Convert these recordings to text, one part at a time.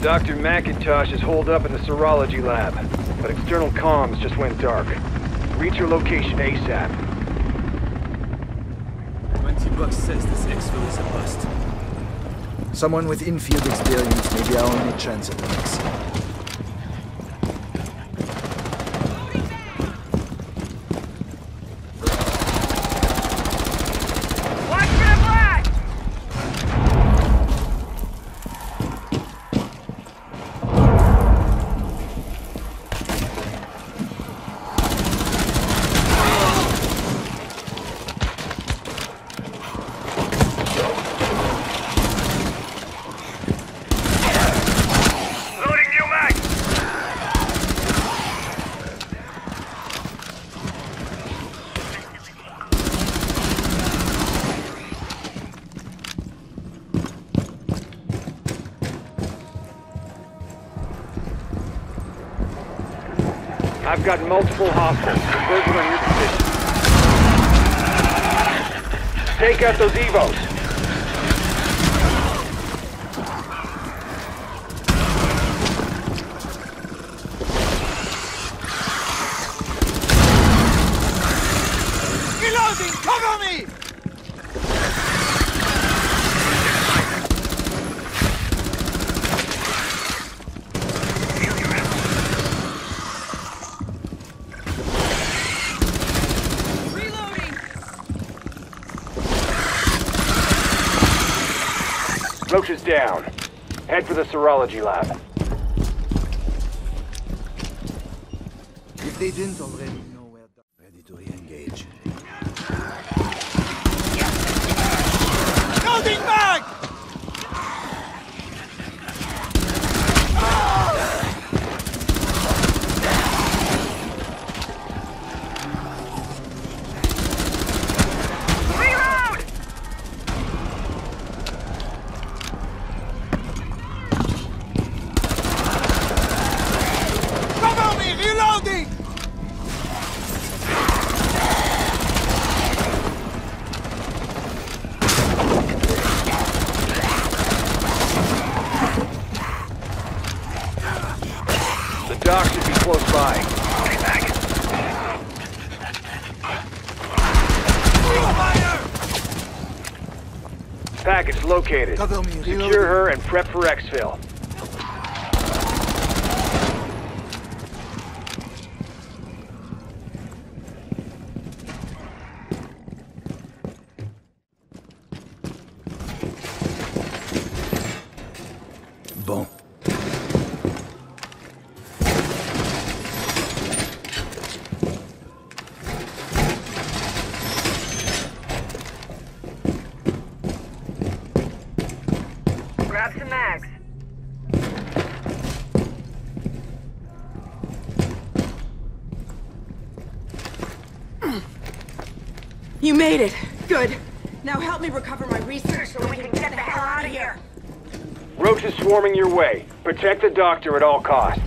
Dr. McIntosh is holed up in the serology lab, but external comms just went dark. Reach your location ASAP. 20 bucks says this exfil is a bust. Someone with in-field experience may be our only chance at the mix. I've got multiple hostiles converging on your position. Take out those Evos. Reloading! Cover me! Roach is down. Head for the serology lab. If they didn't already know where... Ready to re-engage. Loading back! Dock should be close by. Package located. Cover me, Secure her and prep for exfil. Bon. Grab some mags. You made it. Good. Now help me recover my research so we can get the hell out of here. Roach is swarming your way. Protect the doctor at all costs.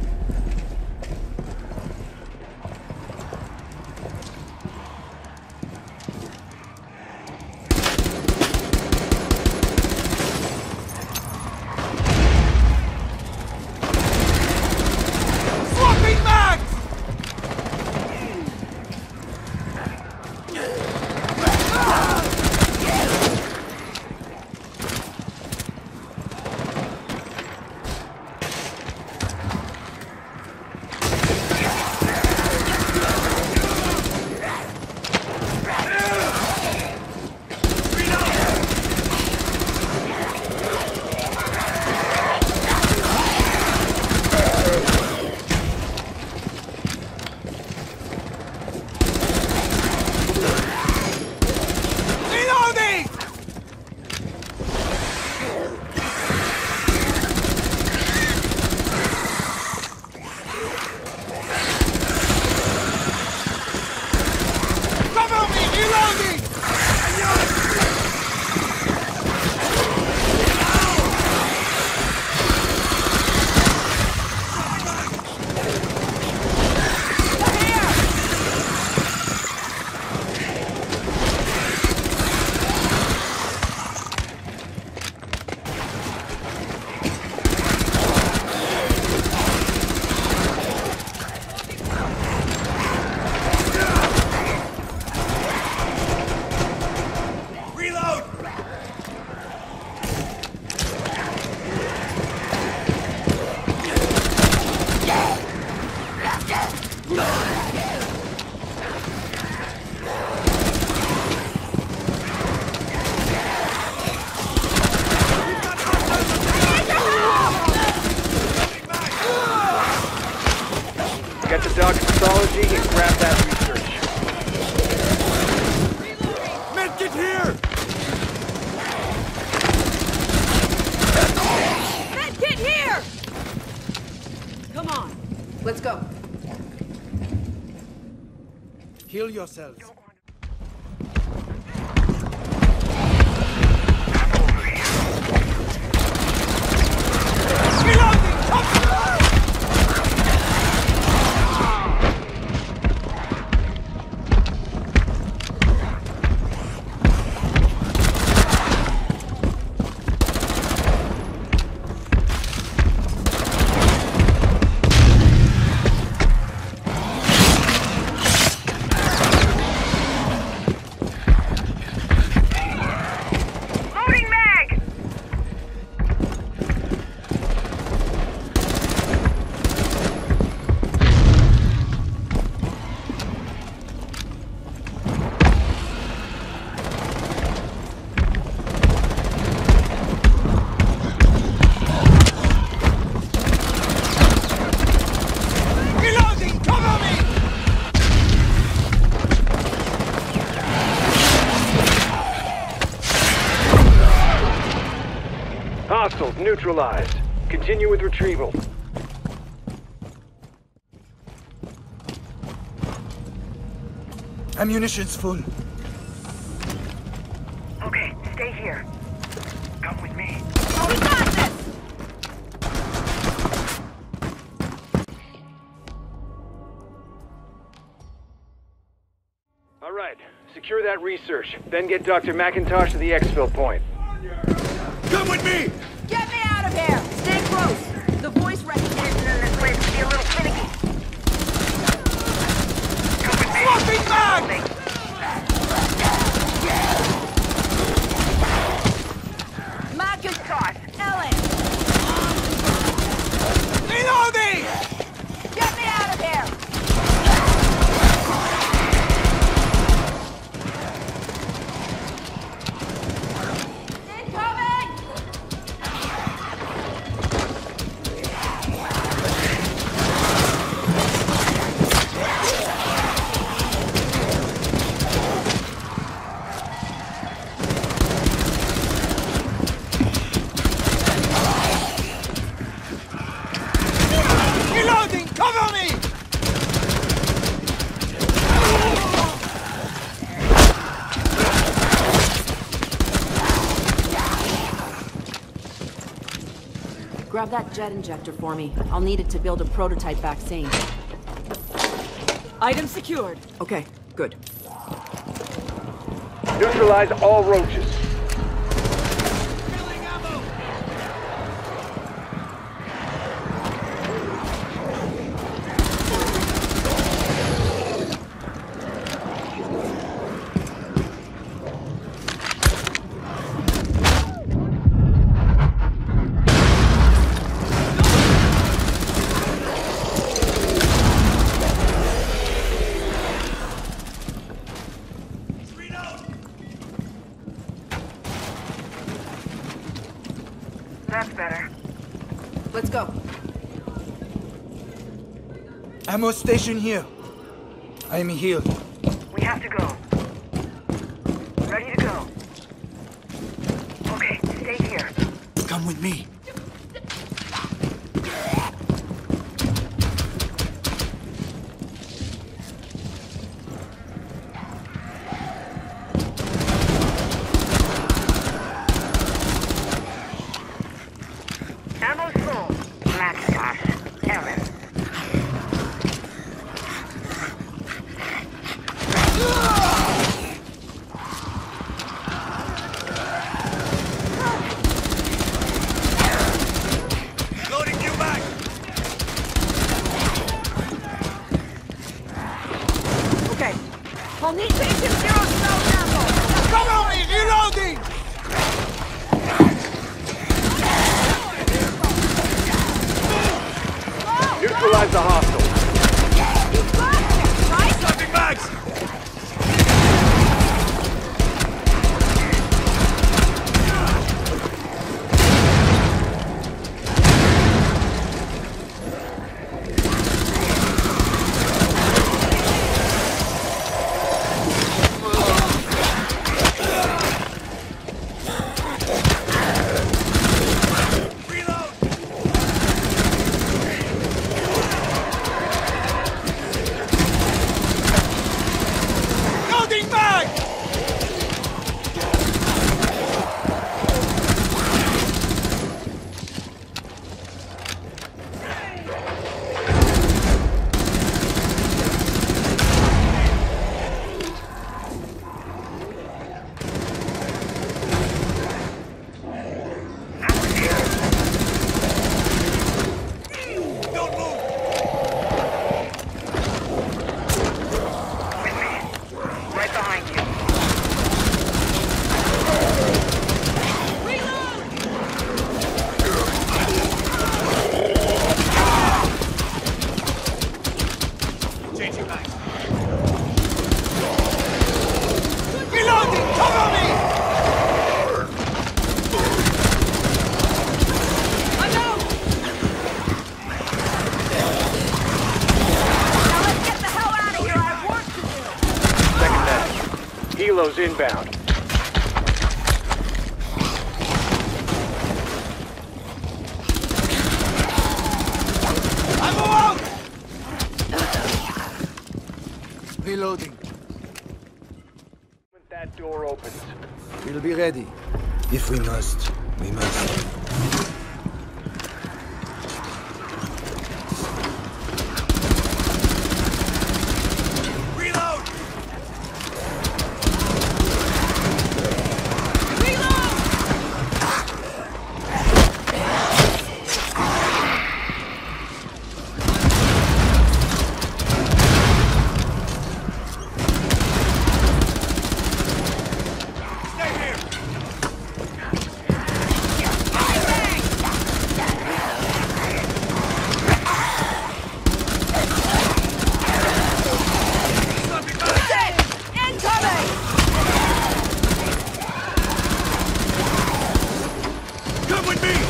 Swapping mags! to Doc's pathology and grab that research. Medkit here! Medkit here! Come on. Let's go. Heal yourselves. Loading mag! Reloading! Cover me! Hostiles neutralized. Continue with retrieval. Ammunition's full. Okay, stay here. Come with me. Oh, we got this! All right, secure that research. Then get Dr. McIntosh to the exfil point. Come with me! Get me out of here! Stay close! The voice recognition in this place could be a little finicky. Come with me. Swapping mag! Macintosh! Ellen! Reloading! Get me out of here! Incoming! Reloading! Cover me! Grab that jet injector for me. I'll need it to build a prototype vaccine. Item secured. Okay, good. Neutralize all roaches. That's better. Let's go. Ammo station here. I'm healed. We have to go. Ready to go. Okay, stay here. Come with me. Ammo's full. Macintosh. Ellen. Loading you back! Okay. I'll need patient zero cell sample. Cover me! Reloading! Neutralize the hostile. You got it, right? Swapping mags! Kilos inbound. Ammo out! Reloading. When that door opens. We'll be ready. If we must, we must. Reload! Stay here! Come with me!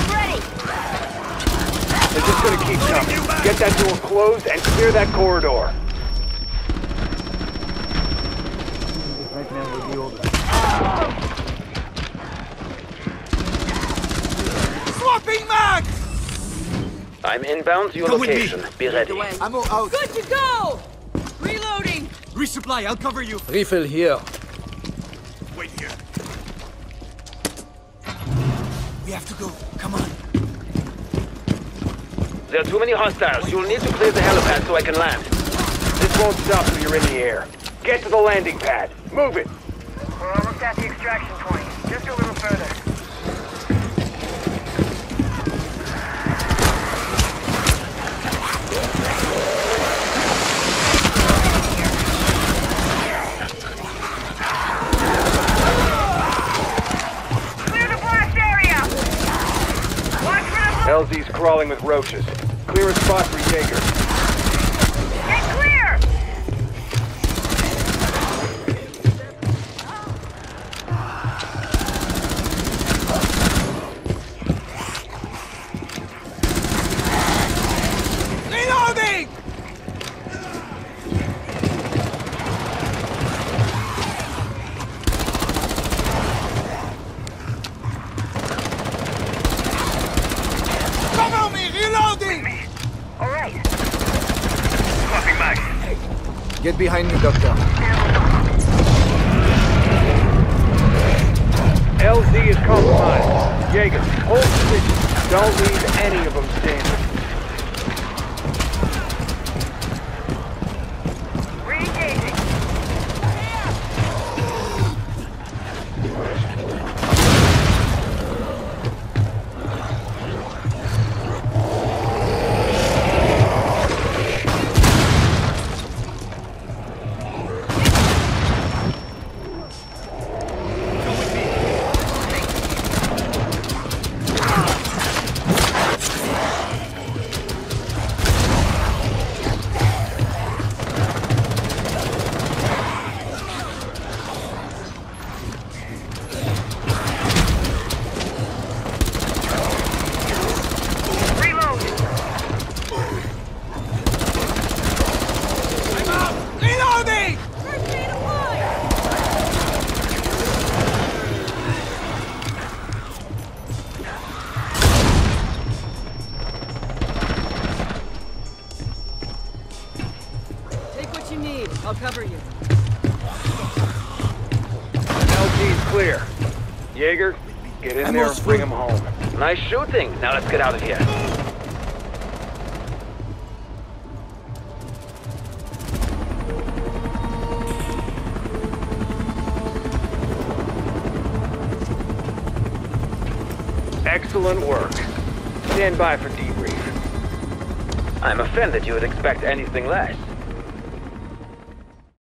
They're just gonna keep coming. Get that door closed and clear that corridor. Right now will be over. Swapping mag! I'm inbound to your Come with me. location. Be ready. Ammo out. Good to go! Reloading! Resupply, I'll cover you. Refill here. Wait here. We have to go. Come on. There are too many hostiles. You'll need to clear the helipad so I can land. This won't stop till you're in the air. Get to the landing pad. Move it. We're almost at the extraction point. Just a little further. Clear the blast area! Watch for the... LZ's crawling with roaches. Clear a spot for Jaeger. Get clear! Reloading! Cover me! Reloading! All right. Swapping mag. Get behind me, Doctor. LZ is compromised. Jaeger, hold position. Don't leave any of them standing. Re-engaging. Reload! I'm out! Reloading! Take what you need. I'll cover you. LZ's clear. Jaeger, get in there and bring him home. Nice shooting. Now let's get out of here. Excellent work. Stand by for debrief. I'm offended you would expect anything less.